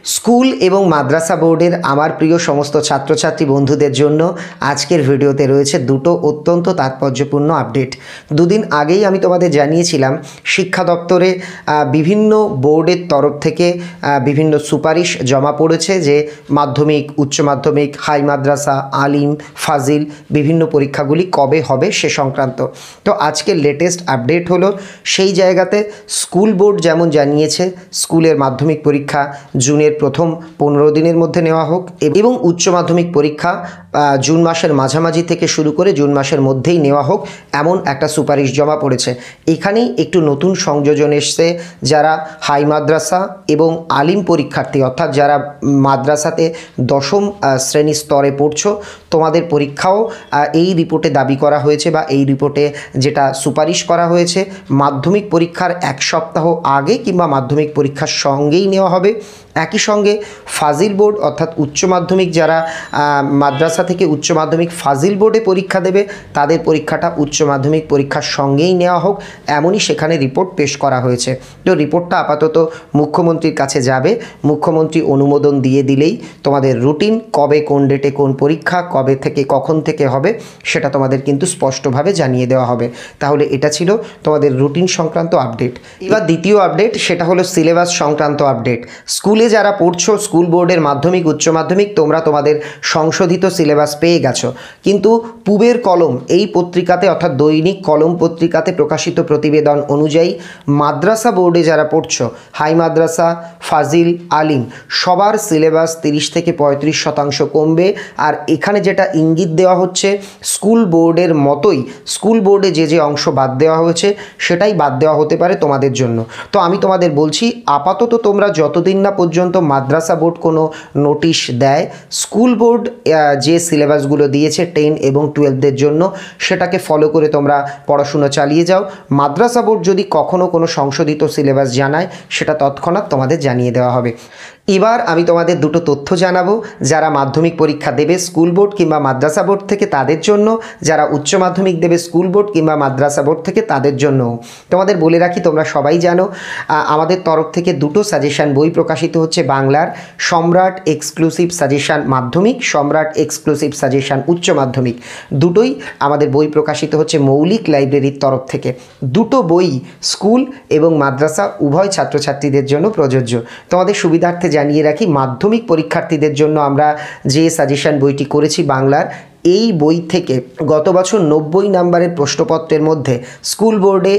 School এবং মাদ্রাসা বোর্ডের আমার প্রিয় সমস্ত ছাত্রছাত্রী বন্ধুদের জন্য আজকের ভিডিওতে রয়েছে দুটো অত্যন্ত তাৎপর্যপূর্ণ আপডেট। দুদিন আগেই আমি তোমাদের জানিয়েছিলাম শিক্ষা দপ্তরে বিভিন্ন বোর্ডের তরফ থেকে বিভিন্ন সুপারিশ জমা পড়েছে যে মাধ্যমিক, উচ্চ মাধ্যমিক, হাই মাদ্রাসা, আলিম, ফাজিল বিভিন্ন পরীক্ষাগুলি কবে হবে সে সংক্রান্ত। তো আজকের লেটেস্ট আপডেট হলো সেই জায়গাতে স্কুল বোর্ড যেমন জানিয়েছে স্কুলের মাধ্যমিক পরীক্ষা জুনের প্রথম 15 দিনের মধ্যে নেওয়া হোক এবং উচ্চ মাধ্যমিক পরীক্ষা জুন মাসের মাঝামাঝি থেকে শুরু করে জুন মাসের মধ্যেই নেওয়া হোক, এমন একটা সুপারিশ জমা পড়েছে। এখানেই একটু নতুন সংযোজন এসছে। যারা হাই মাদ্রাসা এবং আলিম পরীক্ষার্থী, অর্থাৎ যারা মাদ্রাসাতে দশম শ্রেণী স্তরে পড়ছো, তোমাদের পরীক্ষাও এই রিপোর্টে দাবি করা হয়েছে বা এই রিপোর্টে যেটা সুপারিশ করা হয়েছে মাধ্যমিক পরীক্ষার এক সপ্তাহ আগে কিংবা মাধ্যমিক পরীক্ষার সঙ্গেই নেওয়া হবে। একই সঙ্গে ফাজিল বোর্ড অর্থাৎ উচ্চ মাধ্যমিক যারা মাদ্রাসা থেকে উচ্চ মাধ্যমিক ফাজিল বোর্ডে পরীক্ষা দেবে তাদের পরীক্ষাটা উচ্চ মাধ্যমিক পরীক্ষার সঙ্গেই নেওয়া হোক, এমনই সেখানে রিপোর্ট পেশ করা হয়েছে। তো রিপোর্টটা আপাতত মুখ্যমন্ত্রীর কাছে যাবে, মুখ্যমন্ত্রী অনুমোদন দিয়ে দিলেই তোমাদের রুটিন কবে কোন ডেটে কোন পরীক্ষা কবে থেকে কখন থেকে হবে সেটা তোমাদের কিন্তু স্পষ্টভাবে জানিয়ে দেওয়া হবে। তাহলে এটা ছিল তোমাদের রুটিন সংক্রান্ত আপডেট। এবার দ্বিতীয় আপডেট, সেটা হলো সিলেবাস সংক্রান্ত আপডেট। স্কুলে যারা পড়ছো, স্কুল বোর্ডের মাধ্যমিক, উচ্চ মাধ্যমিক, তোমরা তোমাদের সংশোধিত সিলেবাস পেয়ে গেছো, কিন্তু পূবের কলম এই পত্রিকাতে অর্থাৎ দৈনিক কলম পত্রিকাতে প্রকাশিত প্রতিবেদন অনুযায়ী মাদ্রাসা বোর্ডে যারা পড়ছো, হাই মাদ্রাসা, ফাজিল, আলিম সবার সিলেবাস 30 থেকে 35% কমবে। আর এখানে যেটা ইঙ্গিত দেওয়া হচ্ছে স্কুল বোর্ডের মতোই স্কুল বোর্ডে যে অংশ বাদ দেওয়া হয়েছে সেটাই বাদ দেওয়া হতে পারে তোমাদের জন্য। তো আমি তোমাদের বলছি আপাতত তোমরা যতদিন না পর্যন্ত মাদ্রাসা বোর্ড কোনো নোটিশ দেয়, স্কুল বোর্ড যে সিলেবাসগুলো দিয়েছে 10 এবং 12দের জন্য সেটাকে ফলো করে তোমরা পড়াশুনো চালিয়ে যাও। মাদ্রাসা বোর্ড যদি কখনো কোনো সংশোধিত সিলেবাস জানায় সেটা তৎক্ষণাৎ তোমাদের জানিয়ে দেওয়া হবে। এবার আমি তোমাদের দুটো তথ্য জানাবো, যারা মাধ্যমিক পরীক্ষা দেবে স্কুল বোর্ড কিংবা মাদ্রাসা বোর্ড থেকে তাদের জন্য, যারা উচ্চ মাধ্যমিক দেবে স্কুল বোর্ড কিংবা মাদ্রাসা বোর্ড থেকে তাদের জন্য। তোমাদের বলে রাখি, তোমরা সবাই জানো আমাদের তরফ থেকে দুটো সাজেশান বই প্রকাশিত হচ্ছে বাংলার, সম্রাট এক্সক্লুসিভ সাজেশান মাধ্যমিক, সম্রাট এক্সক্লুসিভ সাজেশান উচ্চ মাধ্যমিক। দুটোই আমাদের বই প্রকাশিত হচ্ছে মৌলিক লাইব্রেরির তরফ থেকে। দুটো বই স্কুল এবং মাদ্রাসা উভয় ছাত্রছাত্রীদের জন্য প্রযোজ্য। তোমাদের সুবিধার্থে জানিয়ে রাখি, মাধ্যমিক পরীক্ষার্থীদের জন্য আমরা যে সাজেশন বইটি করেছি বাংলার, এই বই থেকে গত বছর 90 নাম্বারের প্রশ্নপত্রের মধ্যে স্কুল বোর্ডে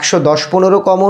110-15 কমন,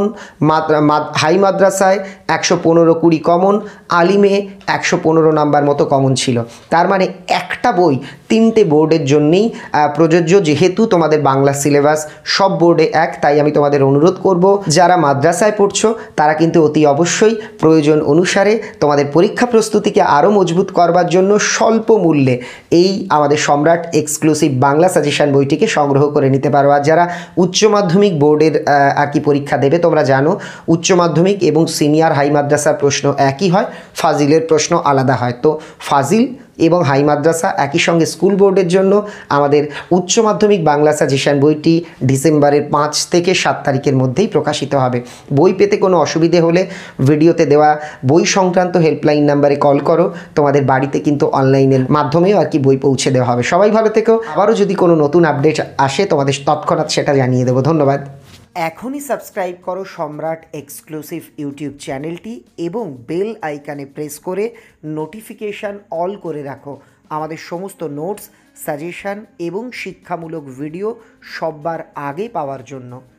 হাই মাদ্রাসায় 115-20 কমন, আলিমে 115 নাম্বার মতো কমন ছিল। তার মানে একটা বই 3টে বোর্ডের জন্যেই প্রযোজ্য। যেহেতু তোমাদের বাংলা সিলেবাস সব বোর্ডে এক, তাই আমি তোমাদের অনুরোধ করব যারা মাদ্রাসায় পড়ছো তারা কিন্তু অতি অবশ্যই প্রয়োজন অনুসারে তোমাদের পরীক্ষা প্রস্তুতিকে আরও মজবুত করবার জন্য স্বল্প মূল্যে এই আমাদের সম্রাট এক্সক্লুসিভ বাংলা সাজেশন বইটিকে সংগ্রহ করে নিতে পারো। আর যারা উচ্চ মাধ্যমিক বোর্ডের আর কি পরীক্ষা দেবে, তোমরা জানো উচ্চ মাধ্যমিক এবং সিনিয়র হাই মাদ্রাসার প্রশ্ন একই হয়, ফাজিলের প্রশ্ন আলাদা হয়। তো ফাজিল এবং হাই মাদ্রাসা একই সঙ্গে স্কুল বোর্ডের জন্য আমাদের উচ্চ মাধ্যমিক বাংলা সাজেশন বইটি ডিসেম্বরের 5 থেকে 7 তারিখের মধ্যেই প্রকাশিত হবে। বই পেতে কোনো অসুবিধে হলে ভিডিওতে দেওয়া বই সংক্রান্ত হেল্পলাইন নাম্বারে কল করো, তোমাদের বাড়িতে কিন্তু অনলাইনের মাধ্যমেও আর কি বই পৌঁছে দেওয়া হবে। সবাই ভালো থেকো। আবারও যদি কোনো নতুন আপডেট আসে তোমাদের তৎক্ষণাৎ সেটা জানিয়ে দেবো। ধন্যবাদ। এখনই সাবস্ক্রাইব করো সম্রাট এক্সক্লুসিভ ইউটিউব চ্যানেলটি এবং বেল আইকনে প্রেস করে নোটিফিকেশান অল করে রাখো আমাদের সমস্ত নোটস, সাজেশান এবং শিক্ষামূলক ভিডিও সবার আগে পাওয়ার জন্য।